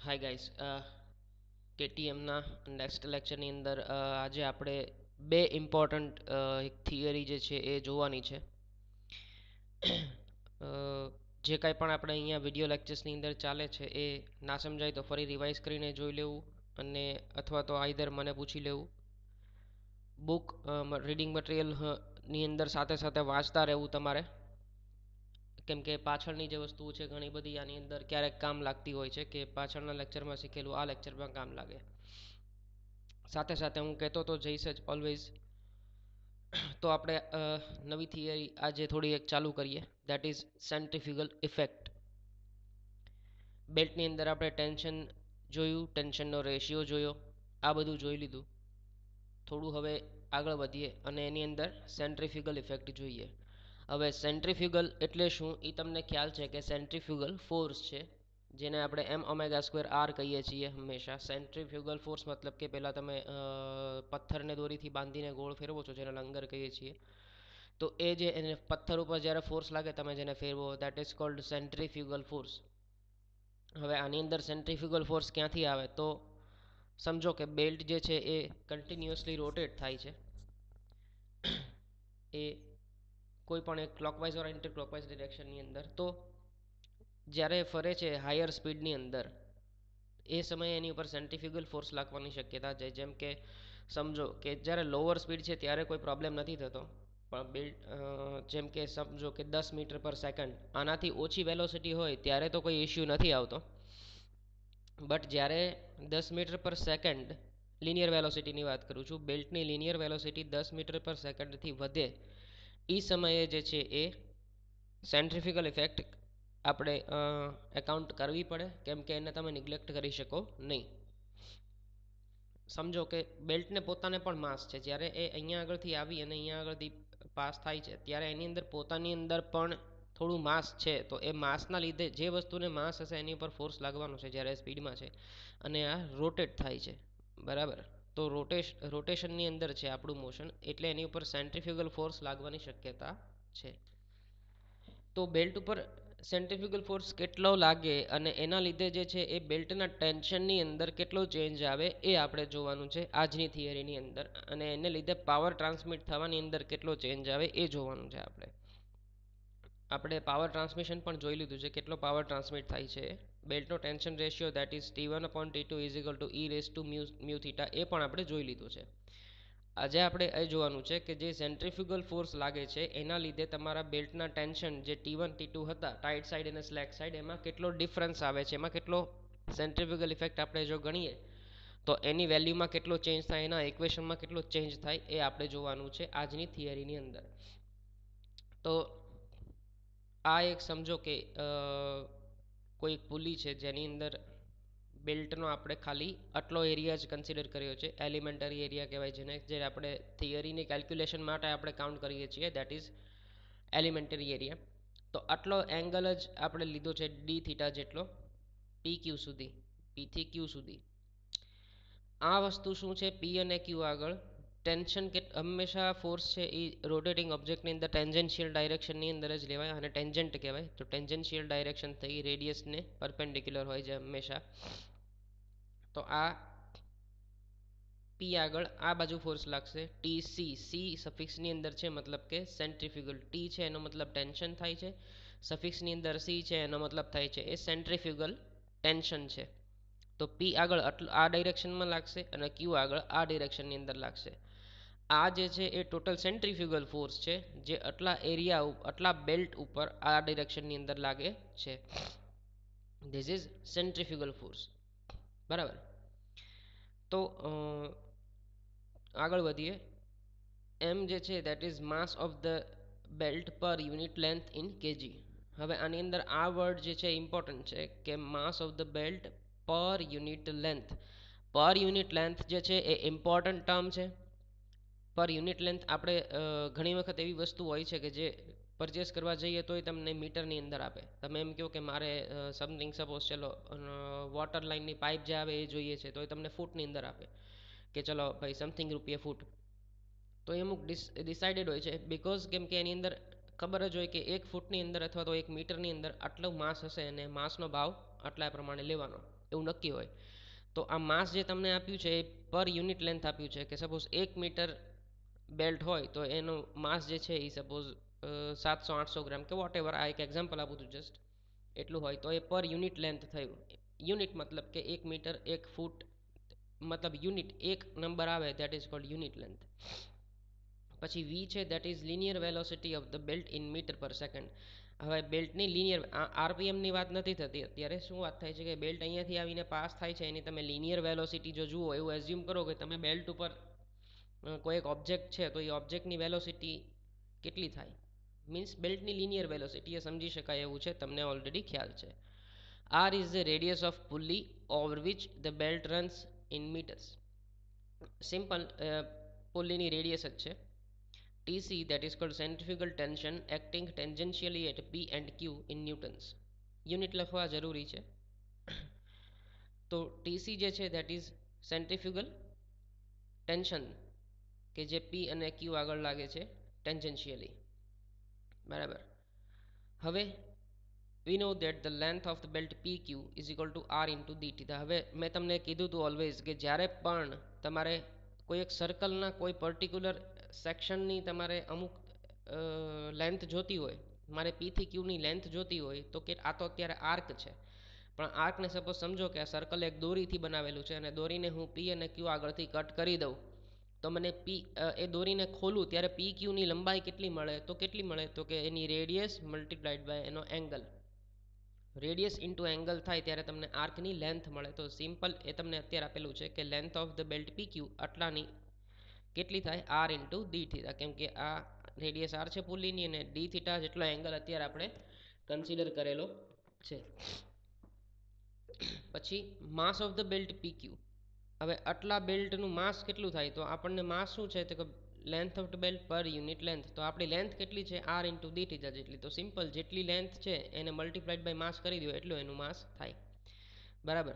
Hi guys, કેટીએમના next લેક્ચરની અંદર આજે આપણે બે ઇમ્પોર્ટન્ટ એક થિયરી જે છે એ જોવાની છે. અ, જે કાંઈ પણ આપણે અહીંયા વિડીયો લેક્ચર્સની અંદર ચાલે છે એ ના સમજાય તો ફરી રિવાઇઝ કરીને જોઈ લેવું, અને અથવા તો આઈધર મને પૂછી લેવું. બુક રીડિંગ મટીરિયલની અંદર સાથે સાથે વાંચતા રહેવું તમારે, કેમ કે પાછળની જે વસ્તુઓ છે ઘણી બધી આની અંદર ક્યારેક કામ લાગતી હોય છે, કે પાછળના લેક્ચરમાં શીખેલું આ લેક્ચરમાં કામ લાગે. સાથે સાથે હું કહેતો તો જઈશ જ ઓલવેઝ. તો આપણે નવી થિયરી આજે થોડી એક ચાલુ કરીએ, દેટ ઇઝ સેન્ટ્રીફ્યુગલ ઇફેક્ટ. બેલ્ટની અંદર આપણે ટેન્શન જોયું, ટેન્શનનો રેશિયો જોયો, આ બધું જોઈ લીધું. થોડું હવે આગળ વધીએ અને એની અંદર સેન્ટ્રીફ્યુગલ ઇફેક્ટ જોઈએ. હવે સેન્ટ્રીફ્યુગલ એટલે શું એ તમને ખ્યાલ છે કે સેન્ટ્રીફ્યુગલ ફોર્સ છે, જેને આપણે m²r કહીએ છીએ હંમેશા. સેન્ટ્રીફ્યુગલ ફોર્સ મતલબ કે પહેલાં તમે પથ્થરને દોરીથી બાંધીને ગોળ ફેરવો છો, જેને લંગર કહીએ છીએ. તો એ જે એને પથ્થર ઉપર જ્યારે ફોર્સ લાગે તમે જેને ફેરવો, that is called centrifugal force. હવે આની અંદર સેન્ટ્રીફ્યુગલ ફોર્સ ક્યાંથી આવે? તો સમજો કે બેલ્ટ જે છે એ કન્ટિન્યુઅસલી રોટેટ થાય છે. એ કોઈ પણ એક ક્લોકવાઇઝ ઓર એન્ટી ક્લોકવાઇઝ ડિરેક્શનની અંદર. તો જ્યારે ફરે છે હાયર સ્પીડની અંદર, એ સમયે એની ઉપર સેન્ટ્રીફ્યુગલ ફોર્સ લાગવાની શક્યતા છે. જેમ કે સમજો કે જ્યારે લોઅર સ્પીડ છે ત્યારે કોઈ પ્રોબ્લેમ નથી થતો, પણ બેલ્ટ જેમ કે સમજો કે 10 મીટર પર સેકન્ડ, આનાથી ઓછી વેલોસિટી હોય ત્યારે તો કોઈ ઇશ્યુ નથી આવતો. બટ જ્યારે 10 મીટર પર સેકન્ડ લિનિયર વેલોસિટીની વાત કરું છું, બેલ્ટની લિનિયર વેલોસિટી 10 મીટર પર સેકન્ડથી વધે, એ સમયે જે છે એ સેન્ટ્રીફ્યુગલ ઇફેક્ટ આપણે એકાઉન્ટ કરવી પડે, કેમ કે એને તમે નિગ્લેક્ટ કરી શકો નહીં. સમજો કે બેલ્ટને પોતાને પણ માસ છે. જ્યારે એ અહીંયા આગળથી આવી અને અહીંયા આગળથી પાસ થાય છે ત્યારે એની અંદર પોતાની અંદર પણ થોડું માસ છે. તો એ માસના લીધે જે વસ્તુને માસ હશે એની ઉપર ફોર્સ લાગવાનો છે જ્યારે સ્પીડમાં છે, અને આ રોટેટ થાય છે, બરાબર. તો રોટેશનની અંદર છે આપણું મોશન, એટલે એની ઉપર સેન્ટ્રીફ્યુગલ ફોર્સ લાગવાની શક્યતા છે. તો બેલ્ટ ઉપર સેન્ટ્રીફ્યુગલ ફોર્સ કેટલો લાગે અને એના લીધે જે છે એ બેલ્ટના ટેન્શનની અંદર કેટલો ચેન્જ આવે એ આપણે જોવાનું છે આજની થિયરીની અંદર, અને એને લીધે પાવર ટ્રાન્સમિટ થવાની અંદર કેટલો ચેન્જ આવે એ જોવાનું છે. આપણે પાવર ટ્રાન્સમિશન પણ જોઈ લીધું છે, કેટલો પાવર ટ્રાન્સમિટ થાય છે. બેલ્ટનો tension ratio that is T1/T2 e⁻μ θ, એ પણ આપણે જોઈ લીધું છે. આજે આપણે એ જોવાનું છે કે જે સેન્ટ્રીફ્યુગલ ફોર્સ લાગે છે એના લીધે તમારા બેલ્ટના ટેન્શન જે T1 T2 હતા, ટાઈટ સાઈડ અને સ્લેક સાઈડ, એમાં કેટલો ડિફરન્સ આવે છે, એમાં કેટલો સેન્ટ્રીફ્યુગલ ઇફેક્ટ આપણે જો ગણીએ તો એની વેલ્યુમાં કેટલો ચેન્જ થાય, એના ઇક્વેશનમાં કેટલો ચેન્જ થાય, એ આપણે જોવાનું છે આજની થિયરીની અંદર. તો આ એક સમજો કે કોઈ એક પુલી છે જેની અંદર બેલ્ટનો આપણે ખાલી આટલો એરિયા જ કન્સિડર કર્યો છે, એલિમેન્ટરી એરિયા કહેવાય જેને, જે આપણે થિયરીની કેલ્ક્યુલેશન માટે આપણે કાઉન્ટ કરીએ છીએ, દેટ ઇઝ એલિમેન્ટરી એરિયા. તો આટલો એંગલ જ આપણે લીધો છે ડી થીટા જેટલો, પી ક્યુ સુધી, પીથી ક્યુ સુધી. આ વસ્તુ શું છે? પી અને ક્યુ આગળ ટેન્શન કે હંમેશા ફોર્સ છે એ રોટેટિંગ ઓબ્જેક્ટની અંદર ટેન્જન્શિયલ ડાયરેક્શનની અંદર જ લેવાય, અને ટેન્જન્ટ કહેવાય. તો ટેન્જન્શિયલ ડાયરેક્શન થઈ રેડિયસને પરપેન્ડિક્યુલર હોય છે હંમેશા. તો આ પી આગળ આ બાજુ ફોર્સ લાગશે ટી સી, સી સફિક્સની અંદર છે મતલબ કે સેન્ટ્રીફ્યુગલ, ટી છે એનો મતલબ ટેન્શન થાય છે, સફિક્સની અંદર સી છે એનો મતલબ થાય છે એ સેન્ટ્રીફ્યુગલ ટેન્શન છે. તો પી આગળ આ ડાયરેક્શનમાં લાગશે અને ક્યુ આગળ આ ડિરેક્શનની અંદર લાગશે. આ જે છે એ ટોટલ સેન્ટ્રીફ્યુગલ ફોર્સ છે, જે આટલા એરિયા આટલા બેલ્ટ ઉપર આ ડિરેક્શનની અંદર લાગે છે. ધીસ ઇઝ સેન્ટ્રીફ્યુગલ ફોર્સ, બરાબર. તો આગળ વધીએ. એમ જે છે that is mass of the belt per unit length in KG. હવે આની અંદર આ વર્ડ જે છે ઇમ્પોર્ટન્ટ છે કે mass of the belt per unit length. Per unit length જે છે એ ઇમ્પોર્ટન્ટ ટર્મ છે. પર યુનિટ લેન્થ આપણે ઘણી વખત એવી વસ્તુ હોય છે કે જે પરચેસ કરવા જઈએ તોય તમને મીટરની અંદર આપે. તમે એમ કહો કે મારે સમથિંગ સપોઝ ચલો વોટર લાઇનની પાઇપ જે આવે એ જોઈએ છે, તો એ તમને ફૂટની અંદર આપે કે ચલો ભાઈ સમથિંગ રૂપિયા ફૂટ. તો એ અમુક ડિસાઇડેડ હોય છે, બિકોઝ કેમ કે એની અંદર ખબર જ હોય કે 1 ફૂટની અંદર અથવા તો 1 મીટરની અંદર આટલું માસ હશે અને માસનો ભાવ આટલા પ્રમાણે લેવાનો. એવું નક્કી હોય. તો આ માસ જે તમને આપ્યું છે એ પર યુનિટ લેન્થ આપ્યું છે કે સપોઝ 1 મીટર બેલ્ટ હોય તો એનો માસ જે છે એ સપોઝ 700-800 ગ્રામ કે વોટ એવર, આ એક એક્ઝામ્પલ આપું છું જસ્ટ, એટલું હોય તો એ પર યુનિટ લેન્થ થયું. યુનિટ મતલબ કે 1 મીટર 1 ફૂટ મતલબ યુનિટ એક નંબર આવે that is called unit length. પછી v છે દેટ ઇઝ linear velocity of the belt in metre per second. હવે બેલ્ટની લિનિયર આરપીએમની વાત નથી થતી અત્યારે, શું વાત થાય છે કે બેલ્ટ અહીંયાથી આવીને પાસ થાય છે એની તમે લિનિયર વેલોસિટી જો જુઓ, એવું એઝ્યુમ કરો કે તમે બેલ્ટ ઉપર કોઈ એક ઓબ્જેક્ટ છે તો એ ઓબ્જેક્ટની વેલોસિટી કેટલી થાય, મીન્સ બેલ્ટની લિનિયર વેલોસિટી, એ સમજી શકાય એવું છે, તમને ઓલરેડી ખ્યાલ છે. r is the radius of pulley over which the belt runs in meters. Simple પુલ્લીની રેડિયસ જ છે. TC that is called centrifugal tension acting tangentially at P and Q in newtons. Unit લખવા જરૂરી છે. તો TC જે છે that is centrifugal tension કે જે P અને Q આગળ લાગે છે tangentially, બરાબર. હવે we know that the length of the belt PQ is equal to R into dt. હવે મેં તમને કીધું હતું ઓલવેઝ કે જ્યારે પણ તમારે કોઈ એક સર્કલના કોઈ પર્ટિક્યુલર સેક્શનની તમારે અમુક લેન્થ જોતી હોય, મારે P થી Q ની લેન્થ જોતી હોય તો કે આ તો અત્યારે આર્ક છે, પણ આર્કને સપોઝ સમજો કે આ સર્કલ એક દોરીથી બનાવેલું છે અને દોરીને હું P અને Q આગળથી કટ કરી દઉં તો મને એ દોરીને ખોલું ત્યારે પી ક્યુની લંબાઈ કેટલી મળે, તો કેટલી મળે તો કે એની રેડિયસ મલ્ટીપ્લાઇડ બાય એનો એંગલ, રેડિયસ ઇન્ટુ એંગલ થાય ત્યારે તમને આર્કની લેન્થ મળે. તો સિમ્પલ એ તમને અત્યારે આપેલું છે કે length of the belt P Q આટલાની કેટલી થાય આર ઇન્ટુ ડી થીટા, કેમ કે આ રેડિયસ આર છે પુલીની અને ડી થીટા જેટલો એંગલ અત્યારે આપણે કન્સિડર કરેલો છે. પછી mass of the belt P Q, હવે આટલા બેલ્ટનું માસ કેટલું થાય તો આપણને માસ શું છે તો કે length of the belt per unit length, તો આપણી લેન્થ કેટલી છે આર ઇન્ટુ ડી થીટા જેટલી, તો સિમ્પલ જેટલી લેન્થ છે એને મલ્ટીપ્લાઇડ બાય માસ કરી દો એટલું એનું માસ થાય, બરાબર.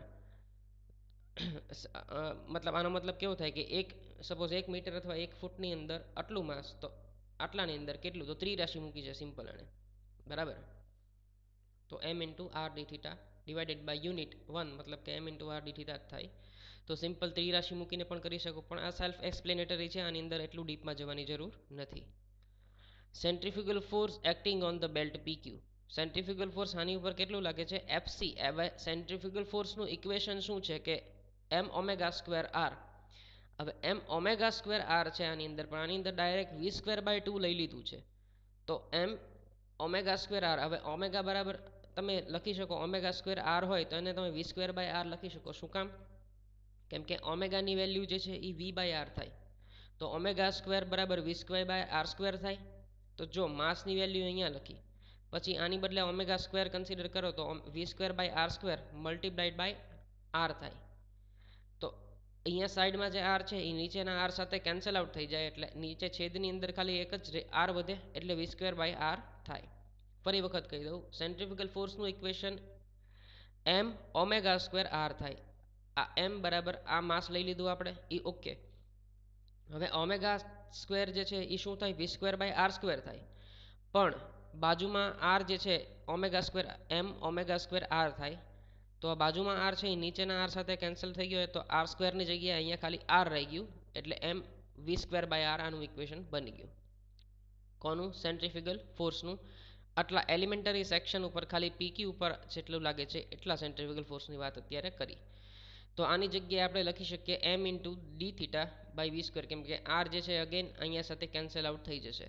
મતલબ આનો મતલબ કેવો થાય કે એક સપોઝ 1 મીટર અથવા 1 ફૂટની અંદર આટલું માસ, તો આટલાની અંદર કેટલું તો ત્રિરાશિ મૂકી છે સિમ્પલ એને, બરાબર. તો M into R D theta divided by unit 1 મતલબ કે M into R D theta થાય. તો સિમ્પલ ત્રિરાશિ મૂકીને પણ કરી શકો, પણ આ સેલ્ફ એક્સપ્લેનેટરી છે, આની અંદર એટલું ડીપમાં જવાની જરૂર નથી. Centrifugal force acting on the belt P Q, centrifugal force આની ઉપર કેટલું લાગે છે એફસી. હવે સેન્ટ્રીફ્યુગલ ફોર્સનું ઇક્વેશન શું છે કે એમ ઓમેગા સ્ક્વેર આર. હવે એમ ઓમેગા સ્ક્વેર આર છે આની અંદર, પણ આની અંદર ડાયરેક્ટ વી સ્ક્વેર બાય 2 લઈ લીધું છે, તો એમ ઓમેગા સ્ક્વેર આર. હવે ઓમેગા બરાબર તમે લખી શકો ઓમેગા સ્ક્વેર આર હોય તો એને તમે વી સ્ક્વેર બાય આર લખી શકો. શું કામ? કેમ કે ઓમેગાની વેલ્યુ જે છે એ વી બાય આર થાય, તો ઓમેગા સ્ક્વેર બરાબર V square by R square થાય. તો જો માસની વેલ્યુ અહીંયા લખી, પછી આની બદલે ઓમેગા સ્ક્વેર કન્સિડર કરો તો V square by R square multiplied by R થાય. તો અહીંયા સાઈડમાં જે આર છે એ નીચેના આર સાથે કેન્સલ આઉટ થઈ જાય, એટલે નીચે છેદની અંદર ખાલી એક જ આર વધે એટલે વી સ્ક્વેર બાય આર થાય. ફરી વખત કહી દઉં, સેન્ટ્રીફ્યુગલ ફોર્સનું equation M omega square R થાય. આ એમ બરાબર આ માસ લઈ લીધું આપણે એ ઓકે. હવે ઓમેગા સ્ક્વેર જે છે એ શું થાય V square by R square થાય, પણ બાજુમાં આર જે છે omega square M omega square R થાય, તો આ બાજુમાં આર છે એ નીચેના આર સાથે કેન્સલ થઈ ગયો, તો આર સ્ક્વેરની જગ્યાએ અહીંયા ખાલી આર રહી ગયું, એટલે M V square by R આનું ઇક્વેશન બની ગયું. કોનું? સેન્ટ્રીફ્યુગલ ફોર્સનું. આટલા એલિમેન્ટરી સેક્શન ઉપર ખાલી પીક્યુ ઉપર જેટલું લાગે છે એટલા સેન્ટ્રીફ્યુગલ ફોર્સની વાત અત્યારે કરી. તો આની જગ્યાએ આપણે લખી શકીએ M into D theta by V square, કેમ કે આર જે છે અગેન અહીંયા સાથે કેન્સલ આઉટ થઈ જશે.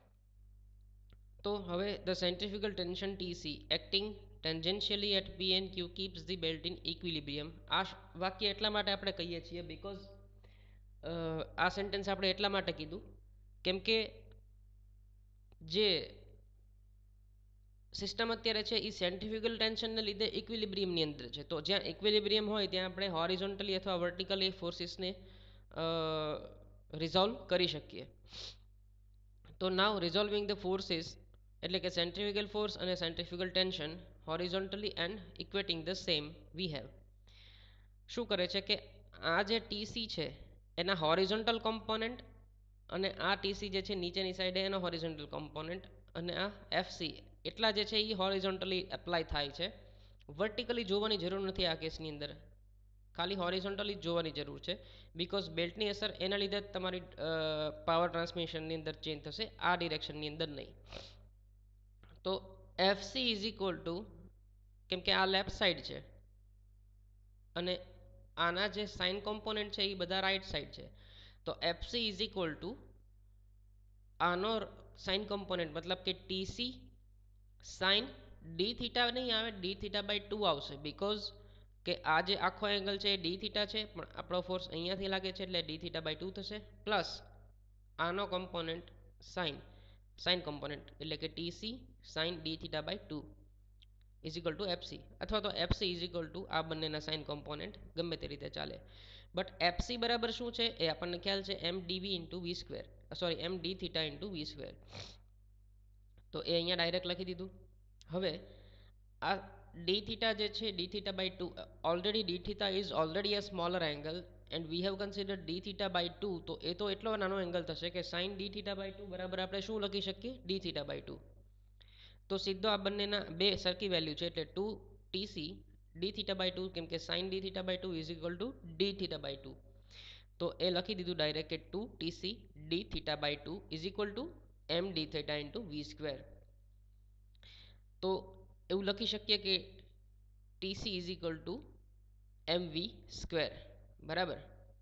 તો હવે the centrifugal tension TC acting tangentially at P and Q keeps the belt in equilibrium. આ વાક્ય એટલા માટે આપણે કહીએ છીએ બિકોઝ આ સેન્ટેન્સ આપણે એટલા માટે કીધું કેમ કે જે સિસ્ટમ અત્યારે છે એ સેન્ટ્રીફ્યુગલ ટેન્શનને લીધે ઇક્વિલિબ્રિયમની અંદર છે, તો જ્યાં ઇક્વિલિબ્રિયમ હોય ત્યાં આપણે હોરિઝોન્ટલી અથવા વર્ટિકલી ફોર્સિસને રિઝોલ્વ કરી શકીએ. તો નાવ રિઝોલ્વિંગ ધ ફોર્સિસ એટલે કે સેન્ટ્રીફ્યુગલ ફોર્સ અને centrifugal tension horizontally and equating the same we have. શું કરે છે કે આ જે ટીસી છે એના હોરિઝોન્ટલ કોમ્પોનન્ટ અને આ ટીસી જે છે નીચેની સાઈડે એનો હોરિઝોન્ટલ કોમ્પોનન્ટ, અને આ એફસી એટલા જે છે એ હોરિઝોન્ટલી એપ્લાય થાય છે વર્ટિકલી જોવાની જરૂર નથી આ કેસની અંદર, ખાલી હોરિઝોન્ટલી જ જોવાની જરૂર છે, બીકોઝ બેલ્ટની અસર એના લીધે જ તમારી પાવર ટ્રાન્સમિશનની અંદર ચેન્જ થશે, આ ડિરેક્શનની અંદર નહીં. તો એફસી ઇઝ ઇક્વલ ટુ, કેમ કે આ લેફ્ટ સાઈડ છે અને આના જે સાઇન કોમ્પોનન્ટ છે એ બધા રાઈટ સાઈડ છે, તો એફસી ઇઝ ઇક્વલ ટુ આનો સાઇન કોમ્પોનન્ટ મતલબ કે ટીસી સાઇન ડી થીટા નહીં આવે, ડી થીટા બાય 2 આવશે, બીકોઝ કે આ જે આખો એંગલ છે એ ડી થીટા છે, પણ આપણો ફોર્સ અહીંયાથી લાગે છે એટલે ડી થીટા બાય 2 થશે, પ્લસ આનો કોમ્પોનન્ટ સાઇન કોમ્પોનન્ટ એટલે કે TC sine D theta by 2 is equal to FC, અથવા તો એફસી ઇઝ ઇક્વલ ટુ આ બંનેના સાઇન કોમ્પોનન્ટ ગમે તે રીતે ચાલે. બટ એફસી બરાબર શું છે એ આપણને ખ્યાલ છે, M DV into V square, sorry M D theta into V square. તો એ અહીંયા ડાયરેક્ટ લખી દીધું. હવે આ ડી થીટા જે છે D theta by 2, already D theta is already a smaller angle and we have considered D theta by 2, તો એ તો એટલો નાનો એંગલ થશે કે સાઇન ડી થીટા બાય 2 બરાબર આપણે શું લખી શકીએ, ડી થીટા બાય 2. તો સીધો આ બંનેના બે સરખી વેલ્યુ છે એટલે 2 ટીસી ડી થીટા બાય 2, કેમ કે sine D theta by 2 is equal to D theta by 2. તો એ લખી દીધું ડાયરેક્ટ કે 2 TC D theta by 2 is equal to M D theta into V square. તો એવું લખી શકીએ કે TC is equal to M V square, બરાબર.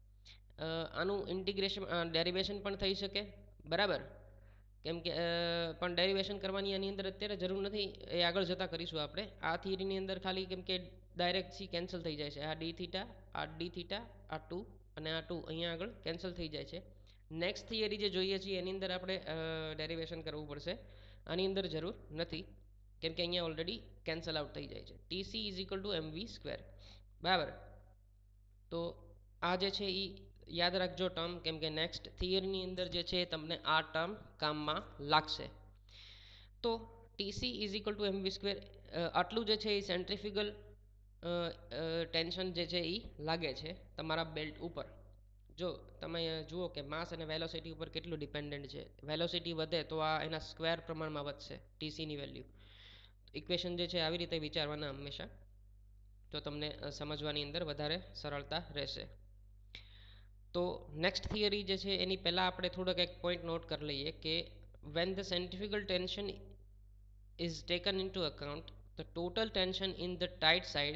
આનું ઇન્ટિગ્રેશન ડેરિવેશન પણ થઈ શકે, બરાબર, કેમ કે પણ ડેરિવેશન કરવાની આની અંદર અત્યારે જરૂર નથી, એ આગળ જતાં કરીશું આપણે. આ થિયરીની અંદર ખાલી કેમ કે ડાયરેક્ટ સી કેન્સલ થઈ જાય છે, આ ડી થીટા આ ડી થીટા આ 2 અને આ 2 અહીંયા આગળ કેન્સલ થઈ જાય છે. નેક્સ્ટ થિયરી જે જોઈએ છીએ એની અંદર આપણે ડેરિવેશન કરવું પડશે, આની અંદર જરૂર નથી, કેમ કે અહીંયા ઓલરેડી કેન્સલ આઉટ થઈ જાય છે. TC is equal to M V square, બરાબર. તો આ જે છે એ યાદ રાખજો ટર્મ, કેમ કે નેક્સ્ટ થિયરીની અંદર જે છે તમને આ ટર્મ કામમાં લાગશે. તો TC is equal to M V square, આટલું જે છે એ સેન્ટ્રીફ્યુગલ ટેન્શન જે છે એ લાગે છે તમારા બેલ્ટ ઉપર. જો તમે જુઓ કે માસ અને વેલોસિટી ઉપર કેટલું ડિપેન્ડન્ટ છે, વેલોસિટી વધે તો આ એના સ્ક્વેર પ્રમાણમાં વધશે ટીસીની વેલ્યુ. ઇક્વેશન જે છે આવી રીતે વિચારવાના હંમેશા, તો તમને સમજવાની અંદર વધારે સરળતા રહેશે. તો નેક્સ્ટ થિયરી જે છે એની પહેલાં આપણે થોડોક એક પોઈન્ટ નોટ કરી લઈએ કે when the centrifugal tension is taken into account, the total tension in the tight side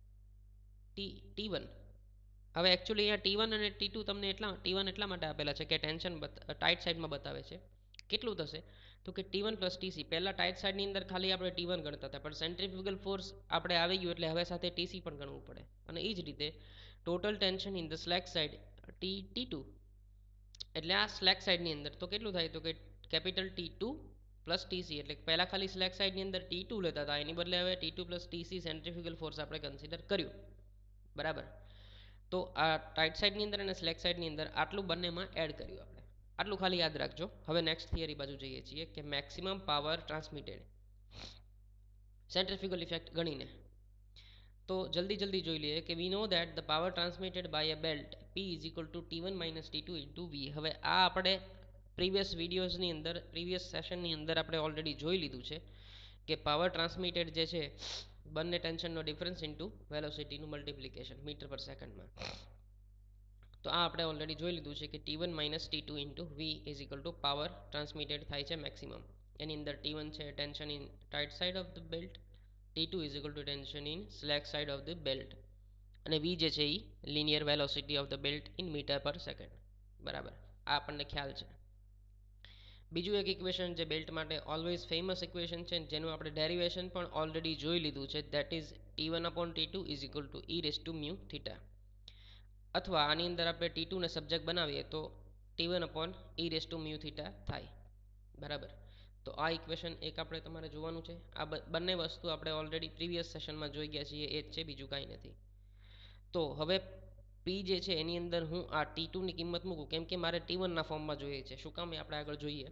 T1. હવે એકચ્યુઅલી અહીંયા T1 અને T2 તમને T1 એટલા માટે આપેલા છે કે ટેન્શન ટાઈટ સાઈડમાં બતાવે છે. કેટલું થશે તો કે T1 પ્લસ ટીસી, પહેલાં ટાઈટ સાઈડની અંદર ખાલી આપણે T1 ગણતા હતા, પણ સેન્ટ્રીફ્યુગલ ફોર્સ આપણે આવી ગયું એટલે હવે સાથે ટીસી પણ ગણવું પડે. અને એ જ રીતે total tension in the slack side T2, એટલે આ સ્લેક સાઈડની અંદર તો કેટલું થાય તો કે કેપિટલ T2 પ્લસ ટીસી, એટલે પહેલાં ખાલી સ્લેક સાઈડની અંદર T2 લેતા હતા, એની બદલે હવે T2 plus TC centrifugal force આપણે કન્સિડર કર્યું, બરાબર. તો આ ટાઈટ સાઈડની અંદર અને સ્લેક સાઈડની અંદર આટલું બંનેમાં એડ કર્યું આપણે, આટલું ખાલી યાદ રાખજો. હવે નેક્સ્ટ થિયરી બાજુ જઈએ છીએ કે maximum power transmitted centrifugal effect ગણીને. તો જલ્દી જોઈ લઈએ કે we know that the power transmitted by a belt P is equal to T1 minus T2 into V. હવે આ આપણે પ્રીવિયસ વિડીયોઝની અંદર પ્રીવિયસ સેશનની અંદર આપણે ઓલરેડી જોઈ લીધું છે કે પાવર ટ્રાન્સમિટેડ જે છે બંને ટેન્શનનો ડિફરન્સ ઇન્ટુ વેલોસિટીનું મલ્ટિપ્લિકેશન મીટર પર સેકન્ડમાં. તો આ આપણે ઓલરેડી જોઈ લીધું છે કે T1 minus T2 into V is equal to power transmitted થાય છે મેક્સિમમ. એની અંદર T1 છે tension in tight side of the belt, T2 is equal to tension in slack side of the belt, અને V જે છે એ linear velocity of the belt in metre per second, બરાબર. આ આપણને ખ્યાલ છે. બીજું એક ઇક્વેશન જે બેલ્ટ માટે ઓલવેઝ ફેમસ ઇક્વેશન છે, જેનું આપણે ડેરિવેશન પણ ઓલરેડી જોઈ લીધું છે, that is T1 upon T2 is equal to e raise to mu theta, અથવા આની અંદર આપણે T2 ને સબ્જેક્ટ બનાવીએ તો T1 upon e raise to mu theta થાય, બરાબર. તો આ ઇક્વેશન એક આપણે તમારે જોવાનું છે. આ બંને વસ્તુ આપણે ઓલરેડી પ્રીવિયસ સેશનમાં જોઈ ગયા છીએ, એ જ છે, બીજું કાંઈ નથી. તો હવે P જે છે એની અંદર હું આ T2 ની કિંમત મૂકું, કેમ કે મારે T1 ના ફોર્મમાં જોઈએ છે. શું કામ એ આપણે આગળ જોઈએ.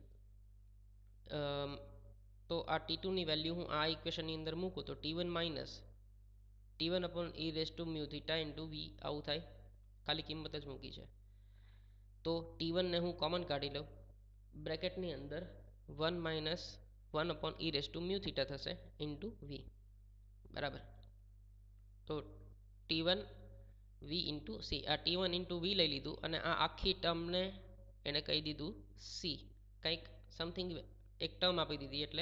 તો આ T2 ની વેલ્યુ હું આ ઇક્વેશનની અંદર મૂકું તો T1 minus T1 upon e raise to mu theta into V આવું થાય, ખાલી કિંમત જ મૂકી છે. તો T1 ને હું કોમન કાઢી લઉં, બ્રેકેટની અંદર 1 minus 1 upon e raise to mu theta થશે ઇન્ટુ V, બરાબર. તો T1 V ઇન્ટુ સી, આ T1 ઇન્ટુ વી લઈ લીધું અને આ આખી ટર્મને એને કહી દીધું સી, કંઈક સમથિંગ એક ટર્મ આપી દીધી એટલે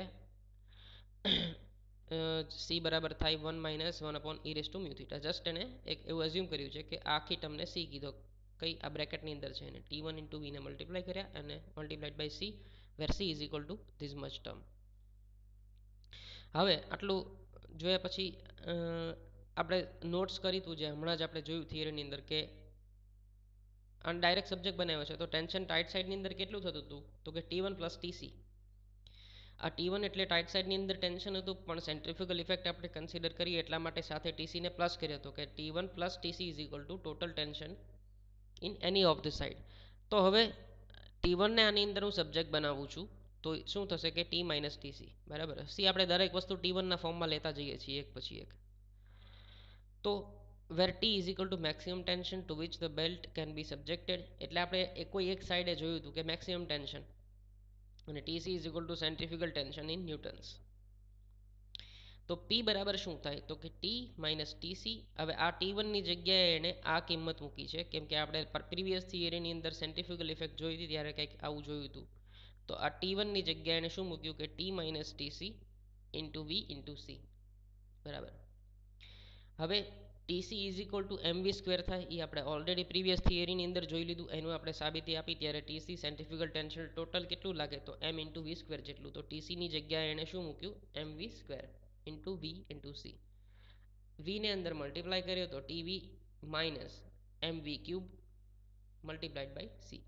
સી બરાબર થાય 1 minus 1 upon E raise to mu theta. Just એને એક એવું એઝ્યુમ કર્યું છે કે આ આખી ટર્મને સી કીધો, કઈ આ બ્રેકેટની અંદર છે એને T1 ઇન્ટુ વીને મલ્ટીપ્લાય કર્યા અને multiplied by C, where C is equal to this much term. હવે આટલું જોયા પછી આપણે નોટ્સ કરી હતું જે હમણાં જ આપણે જોયું થિયરીની અંદર કે આને ડાયરેક્ટ સબ્જેક્ટ બનાવ્યો છે તો ટેન્શન ટાઈટ સાઈડની અંદર કેટલું થતું હતું તો કે T1 પ્લસ ટીસી. આ T1 એટલે ટાઈટ સાઈડની અંદર ટેન્શન હતું પણ સેન્ટ્રીફ્યુગલ ઇફેક્ટ આપણે કન્સિડર કરીએ એટલા માટે સાથે ટીસીને પ્લસ કર્યો હતો કે T1 plus TC is equal to total tension in એની ઓફ ધ સાઈડ. તો હવે T1 ને આની અંદર હું સબ્જેક્ટ બનાવું છું તો શું થશે કે T માઇનસ ટીસી બરાબર. સી આપણે દરેક વસ્તુ T1 ના ફોર્મમાં લેતા જઈએ છીએ એક પછી એક. તો where T is equal to maximum tension to which the belt can be subjected, એટલે આપણે કોઈ એક સાઈડે જોયું હતું કે મેક્સિમમ ટેન્શન અને TC is equal to centrifugal tension in newtons. તો P બરાબર શું થાય તો કે T માઇનસ ટીસી. હવે આ T1 ની જગ્યાએ એને આ કિંમત મૂકી છે કેમ કે આપણે પ્રીવિયસ થિયરીની અંદર સેન્ટ્રીફ્યુગલ ઇફેક્ટ જોઈ હતી ત્યારે કંઈક આવું જોયું હતું. તો આ T1 ની જગ્યાએ એને શું મૂક્યું કે T minus TC into V into C બરાબર. હવે TC is equal to M V square થાય, એ આપણે ઓલરેડી પ્રીવિયસ થિયરીની અંદર જોઈ લીધું, એનું આપણે સાબિતી આપી ત્યારે ટીસી સેન્ટ્રીફ્યુગલ ટેન્શન ટોટલ કેટલું લાગે તો એમ ઇન્ટુ વી સ્ક્વેર જેટલું. તો ટીસીની જગ્યાએ એણે શું મૂક્યું M V square into V into C. વીને અંદર મલ્ટીપ્લાય કર્યો તો TV minus M V cube multiplied by C.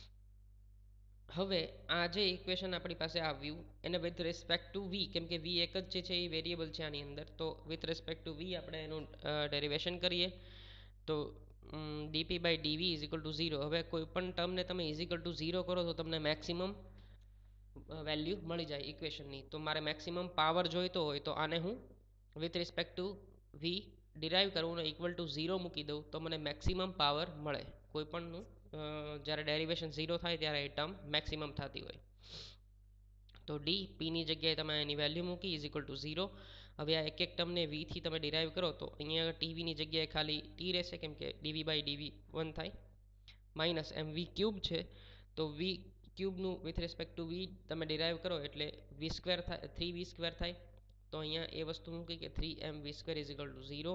હવે આ જે ઇક્વેશન આપણી પાસે આવ્યું એને વિથ રિસ્પેક્ટ ટુ વી, કેમ કે વી એક જ છે એ વેરિયેબલ છે આની અંદર, તો વિથ રિસ્પેક્ટ ટુ વી આપણે એનું ડેરિવેશન કરીએ તો DP by DV is equal to 0. હવે કોઈ પણ ટર્મને તમે ઇઝ ઇક્વલ ટુ 0 કરો તો તમને મેક્સિમમ વેલ્યુ મળી જાય ઇક્વેશનની. તો મારે મેક્સિમમ પાવર જોઈતો હોય તો આને હું with respect to V derive કરવું ઇક્વલ ટુ 0 મૂકી દઉં તો મને મેક્સિમમ પાવર મળે. કોઈ પણનું જ્યારે ડેરિવેશન 0 થાય ત્યારે એ ટર્મ મેક્સિમમ થતી હોય. તો ડી પીની જગ્યાએ તમે એની વેલ્યુ મૂકી ઇઝ ઇક્વલ ટુ 0. હવે આ એક એક ટર્મને વીથી તમે ડિરાઈવ કરો તો અહીંયા ટીવીની જગ્યાએ ખાલી ટી રહેશે કેમ કે ડીવી બાય ડીવી 1 થાય માઇનસ એમ વી ક્યુબ છે તો વી ક્યુબનું વિથ રિસ્પેક્ટ ટુ વી તમે ડિરાઈવ કરો એટલે વી સ્ક્વેર થાય 3v સ્ક્વેર થાય. તો અહીંયા એ વસ્તુ મૂકી કે 3 mv square is equal to 0.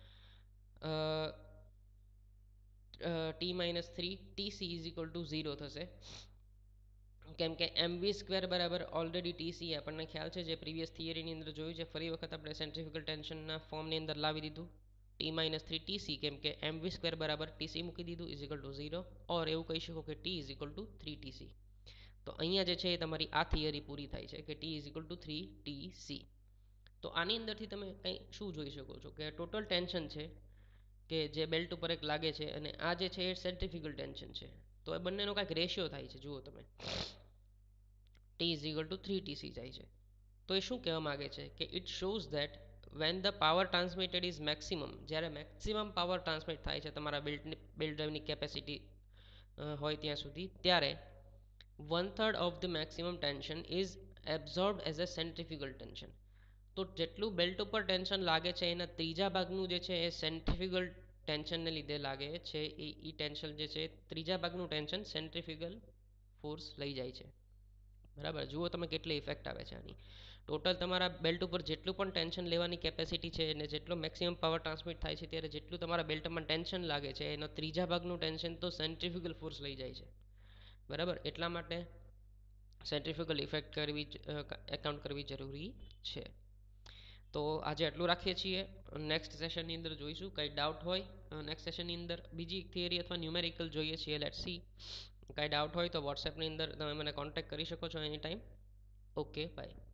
T minus 3 TC is equal to 0 થશે કેમ કે mv સ્ક્વેર બરાબર ઓલરેડી ટીસી આપણને ખ્યાલ છે જે પ્રીવિયસ થિયરીની અંદર જોયું છે. ફરી વખત આપણે સેન્ટ્રીફ્યુગલ ટેન્શનના ફોર્મની અંદર લાવી દીધું ટી માઇનસ 3 ટીસી કેમ કે mv સ્ક્વેર બરાબર ટીસી મૂકી દીધું ઇઝ ઇક્વલ ટુ 0 ઓર એવું કહી શકો કે T is equal to 3 TC. તો અહીંયા જે છે એ તમારી આ થિયરી પૂરી થાય છે કે T is equal to 3 TC. તો આની અંદરથી તમે કંઈ શું જોઈ શકો છો કે ટોટલ ટેન્શન છે કે જે બેલ્ટ ઉપર એક લાગે છે અને આ જે છે એ સેન્ટ્રીફ્યુગલ ટેન્શન છે. તો એ બંનેનો કાંઈક રેશિયો થાય છે જુઓ તમે T is equal to 3 TC જાય છે. તો એ શું કહેવા માગે છે કે it shows that when the power transmitted is maximum, જ્યારે મેક્સિમમ પાવર ટ્રાન્સમિટ થાય છે તમારા બેલ્ટ ડ્રાઈવની કેપેસિટી હોય ત્યાં સુધી, ત્યારે 1/3 of the maximum tension is absorbed as a centrifugal tension. તો જેટલું બેલ્ટ ઉપર ટેન્શન લાગે છે એના ત્રીજા ભાગનું જે છે એ સેન્ટ્રીફ્યુગલ ટેન્શનને લીધે લાગે છે. એ ટેન્શન જે છે ત્રીજા ભાગનું ટેન્શન સેન્ટ્રીફ્યુગલ ફોર્સ લઈ જાય છે બરાબર. જુઓ તમે કેટલી ઇફેક્ટ આવે છે આની. ટોટલ તમારા બેલ્ટ ઉપર જેટલું પણ ટેન્શન લેવાની કેપેસિટી છે અને જેટલો મેક્સિમમ પાવર ટ્રાન્સમિટ થાય છે ત્યારે જેટલું તમારા બેલ્ટમાં ટેન્શન લાગે છે એનો ત્રીજા ભાગનું ટેન્શન તો સેન્ટ્રીફ્યુગલ ફોર્સ લઈ જાય છે બરાબર. એટલા માટે સેન્ટ્રીફ્યુગલ ઇફેક્ટ એકાઉન્ટ કરવી જરૂરી છે. તો આજે આટલું રાખીએ છીએ. નેક્સ્ટ સેશનની અંદર જોઈશું. કંઈ ડાઉટ હોય નેક્સ્ટ સેશનની અંદર બીજી થિયરી અથવા ન્યુમેરિકલ જોઈએ છીએ લેટ્સ સી. કંઈ ડાઉટ હોય તો વોટ્સએપની અંદર તમે મને કોન્ટેક્ટ કરી શકો છો એની ટાઈમ. Okay bye.